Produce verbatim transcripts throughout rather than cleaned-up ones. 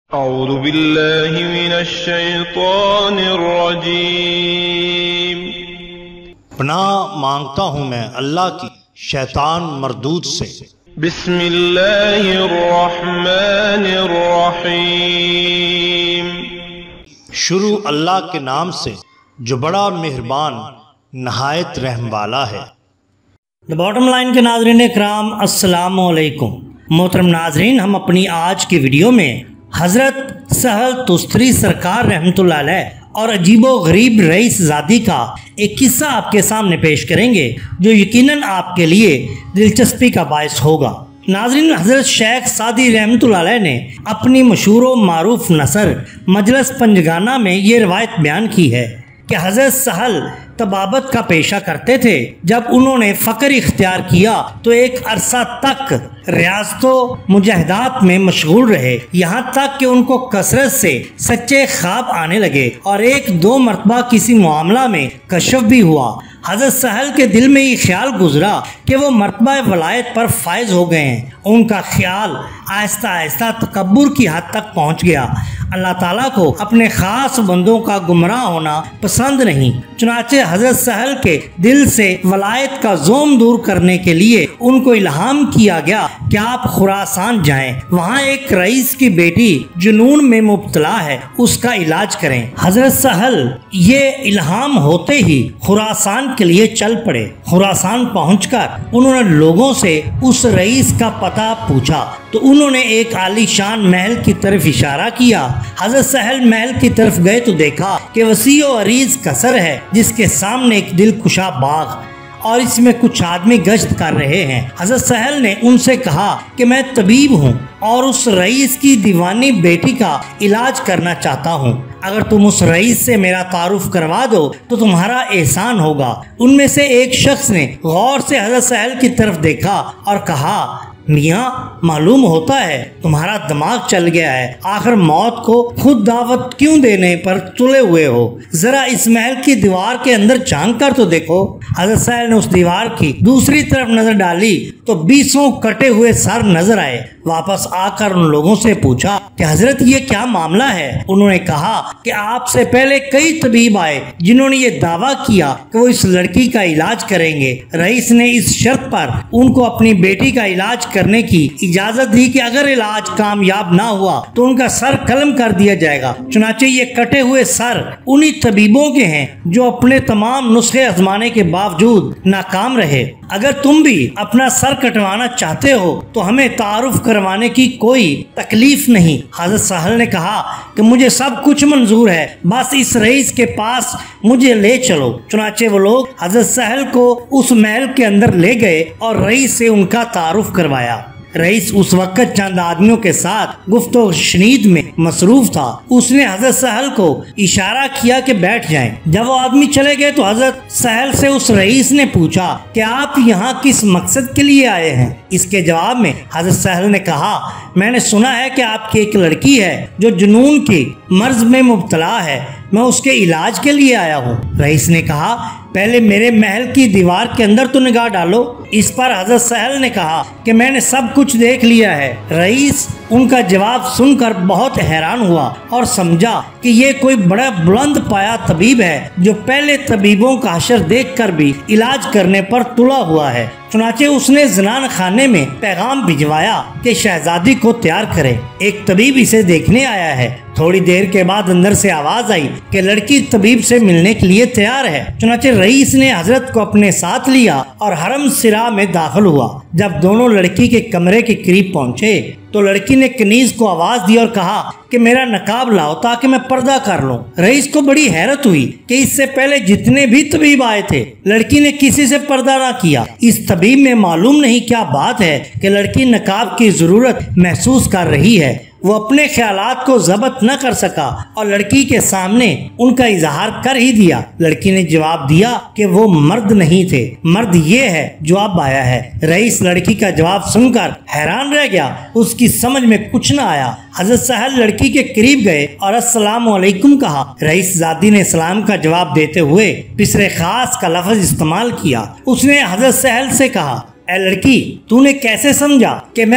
अऊज़ु बिल्लाहि मिनश शैतानिर रजीम। पनाह मांगता हूँ मैं अल्लाह की शैतान मरदूद से। बिस्मिल्लाहिर रहमानिर रहीम। शुरू अल्लाह के नाम से जो बड़ा मेहरबान नहायत रहम वाला है। द बॉटम लाइन के नाज़रीन इकराम अस्सलामु अलैकुम। मोहतरम नाज़रीन, हम अपनी आज की वीडियो में हज़रत सहल तुस्तरी सरकार रहमतुल्लाह अलैह और अजीबो गरीब रईस ज़ादी का एक किस्सा आपके सामने पेश करेंगे जो यकीनन आपके लिए दिलचस्पी का बायस होगा। नाज़रीन, हज़रत शेख सादी रहमतुल्लाह अलैह ने अपनी मशहूर व मारूफ नसर मजलिस पंजगाना में ये रवायत बयान की है कि हज़रत सहल तबाबत का पेशा करते थे। जब उन्होंने फ़क्र इख्तियार किया तो एक अरसा तक रियासतों मुजाहिदात में मशगूल रहे, यहाँ तक कि उनको कसरत से सच्चे ख्वाब आने लगे और एक दो मरतबा किसी मामला में कशफ भी हुआ। हज़रत सहल के दिल में ये ख्याल गुजरा कि वो मरतबा वलायत पर फायज हो गए हैं। उनका ख्याल आहिस्ता आहिस्ता तकब्बुर की हद तक पहुँच गया। अल्लाह ताला को अपने ख़ास बंदों का गुमराह होना पसंद नहीं, चुनाचे हज़रत सहल के दिल से वलायत का जोम दूर करने के लिए उनको इल्हाम किया गया कि आप खुरासान जाएं, वहाँ एक रईस की बेटी जुनून में मुब्तला है, उसका इलाज करें। हज़रत सहल ये इल्हाम होते ही खुरासान के लिए चल पड़े। खुरासान पहुंचकर उन्होंने लोगों से उस रईस का पता पूछा तो उन्होंने एक आलीशान महल की तरफ इशारा किया। हज़रत सहल महल की तरफ गए तो देखा कि वसी और अरीज कसर है जिसके सामने एक दिलकुशा बाग और इसमें कुछ आदमी गश्त कर रहे हैं। हज़रत सहल ने उनसे कहा कि मैं तबीब हूँ और उस रईस की दीवानी बेटी का इलाज करना चाहता हूँ। अगर तुम उस रईस से मेरा तारुफ करवा दो तो तुम्हारा एहसान होगा। उनमें से एक शख्स ने गौर से हज़रत सहल की तरफ देखा और कहा, मियाँ, मालूम होता है तुम्हारा दिमाग चल गया है। आखिर मौत को खुद दावत क्यों देने पर तुले हुए हो? जरा इस महल की दीवार के अंदर झांक कर तो देखो। हज़रत सहल ने उस दीवार की दूसरी तरफ नजर डाली तो बीसों कटे हुए सर नजर आए। वापस आकर उन लोगों से पूछा कि हजरत ये क्या मामला है? उन्होंने कहा कि आपसे पहले कई तबीब आए जिन्होंने ये दावा किया कि वो इस लड़की का इलाज करेंगे। रईस ने इस शर्त पर उनको अपनी बेटी का इलाज करने की इजाजत दी कि अगर इलाज कामयाब ना हुआ तो उनका सर कलम कर दिया जाएगा। चुनाचे ये कटे हुए सर उन्हीं तबीबों के हैं जो अपने तमाम नुस्खे आजमाने के बावजूद नाकाम रहे। अगर तुम भी अपना सर कटवाना चाहते हो तो हमें तारुफ करवाने की कोई तकलीफ नहीं। हज़रत सहल ने कहा कि मुझे सब कुछ मंजूर है, बस इस रईस के पास मुझे ले चलो। चुनाचे वो लोग हज़रत सहल को उस महल के अंदर ले गए और रईस से उनका तारुफ करवाया। रईस उस वक्त चंद आदमियों के साथ गुफ्तगू शनीद में मसरूफ था। उसने हज़रत सहल को इशारा किया कि बैठ जाएं। जब वो आदमी चले गए तो हज़रत सहल से उस रईस ने पूछा कि आप यहाँ किस मकसद के लिए आए हैं? इसके जवाब में हज़रत सहल ने कहा, मैंने सुना है कि आपकी एक लड़की है जो जुनून की मर्ज में मुब्तला है, मैं उसके इलाज के लिए आया हूँ। रईस ने कहा, पहले मेरे महल की दीवार के अंदर तो निगाह डालो। इस पर हज़रत सहल ने कहा कि मैंने सब कुछ देख लिया है। रईस उनका जवाब सुनकर बहुत हैरान हुआ और समझा कि ये कोई बड़ा बुलंद पाया तबीब है जो पहले तबीबों का हशर देखकर भी इलाज करने पर तुला हुआ है। चुनाचे उसने जनान खाने में पैगाम भिजवाया कि शहजादी को तैयार करे, एक तबीब इसे देखने आया है। थोड़ी देर के बाद अंदर से आवाज आई कि लड़की तबीब से मिलने के लिए तैयार है। चुनाचे रईस ने हजरत को अपने साथ लिया और हरम सिरा में दाखिल हुआ। जब दोनों लड़की के कमरे के करीब पहुँचे तो लड़की ने कनीज को आवाज दी और कहा कि मेरा नकाब लाओ ताकि मैं पर्दा कर लूं। रईस को बड़ी हैरत हुई कि इससे पहले जितने भी तबीब आए थे लड़की ने किसी से पर्दा ना किया। इस तबीब में मालूम नहीं क्या बात है कि लड़की नकाब की जरूरत महसूस कर रही है। वो अपने ख्यालात को जब्त न कर सका और लड़की के सामने उनका इजहार कर ही दिया। लड़की ने जवाब दिया कि वो मर्द नहीं थे, मर्द ये है जो अब आया है। रईस लड़की का जवाब सुनकर हैरान रह गया, उसकी समझ में कुछ न आया। हज़रत सहल लड़की के करीब गए और अस्सलाम वालेकुम कहा। रईस ज़ादी ने सलाम का जवाब देते हुए पिसरे खास का लफ्ज इस्तेमाल किया। उसने हज़रत सहल से कहा, ए लड़की, तूने कैसे समझा कि मैं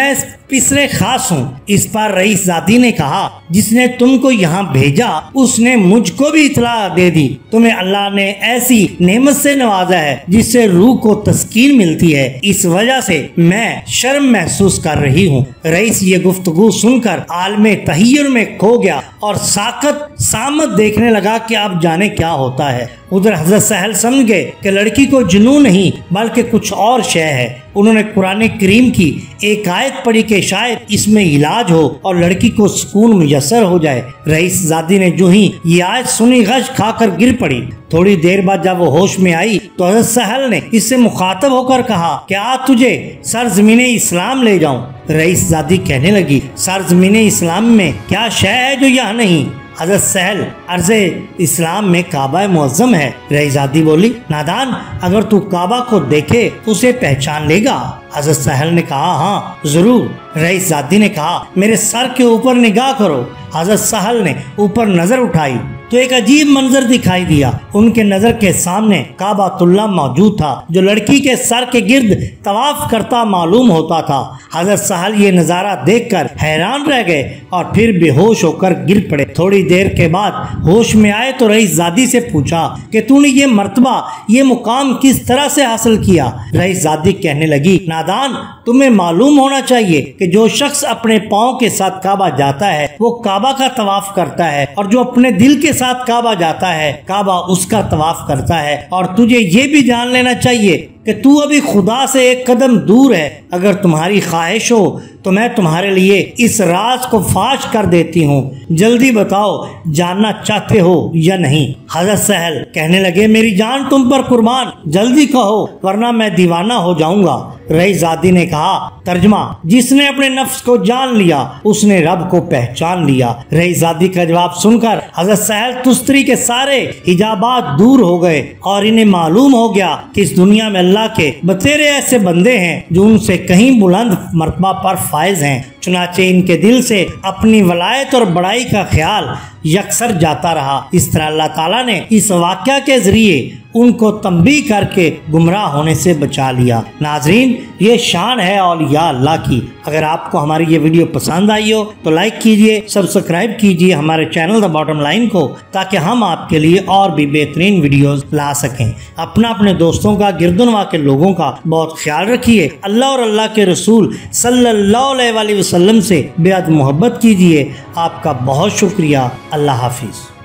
पिसरे खास हूँ। इस पर रईस जादी ने कहा, जिसने तुमको यहाँ भेजा उसने मुझको भी इतला दे दी। तुम्हें अल्लाह ने ऐसी नेमत से नवाजा है जिससे रूह को तस्कीन मिलती है, इस वजह से मैं शर्म महसूस कर रही हूँ। रईस ये गुफ्तगू सुनकर आलमे तहय्युर में खो गया और साकत सामत देखने लगा कि अब जाने क्या होता है। उधर हजरत सहल समझ गए कि लड़की को जुनून नहीं बल्कि कुछ और शय है। उन्होंने कुरान करीम की एक आयत पढ़ी कि शायद इसमें इलाज हो और लड़की को सुकून मुयस्सर हो जाए। रईस जादी ने जो ही ये आयत सुनी गश खाकर गिर पड़ी। थोड़ी देर बाद जब वो होश में आई तो हजरत सहल ने इससे मुखातब होकर कहा, क्या तुझे सरजमीने इस्लाम ले जाऊं? रईस जादी कहने लगी, सरजमीने इस्लाम में क्या शय है जो यहाँ नहीं? हजरत सहल, अर्ज़े इस्लाम में काबा मुअज़्ज़म है। रईस जादी बोली, नादान, अगर तू काबा को देखे तो उसे पहचान लेगा। हजरत सहल ने कहा, हाँ जरूर। रईस जादी ने कहा, मेरे सर के ऊपर निगाह करो। हजरत सहल ने ऊपर नजर उठाई तो एक अजीब मंजर दिखाई दिया। उनके नजर के सामने काबातुल्लाह मौजूद था, जो लड़की के सर के गिर्द तवाफ करता मालूम होता था। हजरत सहल ये नजारा देखकर हैरान रह गए और फिर बेहोश होकर गिर पड़े। थोड़ी देर के बाद होश में आए तो रईस जादी से पूछा कि तूने ये मर्तबा, ये मुकाम किस तरह से हासिल किया? रईस जादी कहने लगी, नादान, तुम्हें मालूम होना चाहिए कि जो शख्स अपने पाँव के साथ काबा जाता है वो काबा का तवाफ करता है, और जो अपने दिल के साथ काबा जाता है काबा उसका तवाफ करता है। और तुझे ये भी जान लेना चाहिए कि तू अभी खुदा से एक कदम दूर है। अगर तुम्हारी ख्वाहिश हो तो मैं तुम्हारे लिए इस राज को फाश कर देती हूँ। जल्दी बताओ, जानना चाहते हो या नहीं? हजरत सहल कहने लगे, मेरी जान तुम पर कुर्बान, जल्दी कहो वरना मैं दीवाना हो जाऊंगा। रईस जादी ने कहा, तर्जमा, जिसने अपने नफ्स को जान लिया उसने रब को पहचान लिया। रईस जादी का जवाब सुनकर हजरत सहल तुस्तरी के सारे हिजाबात दूर हो गए और इन्हें मालूम हो गया कि इस दुनिया में अल्लाह के बतेरे ऐसे बंदे हैं जो उनसे कहीं बुलंद मर्तबा पर फायज हैं। चुनाचे इनके दिल से अपनी वलायत और बड़ाई का ख्याल यकसर जाता रहा। इस तरह अल्लाह ताला ने इस वाक़या के जरिए उनको तंबीह करके गुमराह होने से बचा लिया। नाजरीन, ये शान है औलिया अल्लाह की। अगर आपको हमारी ये वीडियो पसंद आई हो तो लाइक कीजिए, सब्सक्राइब कीजिए हमारे चैनल द बॉटम लाइन को, ताकि हम आपके लिए और भी बेहतरीन वीडियोस ला सकें। अपना, अपने दोस्तों का, गिरदुनवा के लोगों का बहुत ख्याल रखिए। अल्लाह और अल्लाह के रसूल सल्लल्लाहु अलैहि वसल्लम से बेहद मोहब्बत कीजिए। आपका बहुत शुक्रिया। अल्लाह हाफिज।